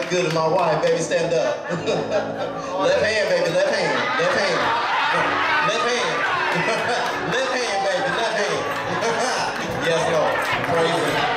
good as my wife, baby, stand up. Left hand, baby, left hand, left hand. Left hand. Left hand, baby, left hand. Yes, Lord. Praise Him.